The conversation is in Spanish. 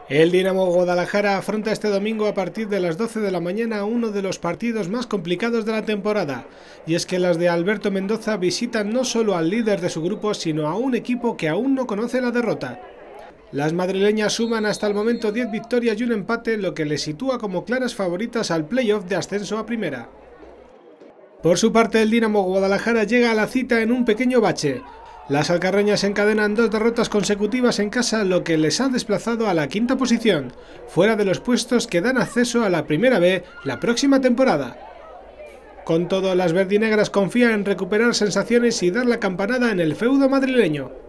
El Dinamo Guadalajara afronta este domingo a partir de las 12 de la mañana uno de los partidos más complicados de la temporada, y es que las de Alberto Mendoza visitan no solo al líder de su grupo, sino a un equipo que aún no conoce la derrota. Las madrileñas suman hasta el momento 10 victorias y un empate, lo que les sitúa como claras favoritas al playoff de ascenso a primera. Por su parte, el Dinamo Guadalajara llega a la cita en un pequeño bache. Las alcarreñas encadenan 2 derrotas consecutivas en casa, lo que les ha desplazado a la quinta posición, fuera de los puestos que dan acceso a la Primera B la próxima temporada. Con todo, las verdinegras confían en recuperar sensaciones y dar la campanada en el feudo madrileño.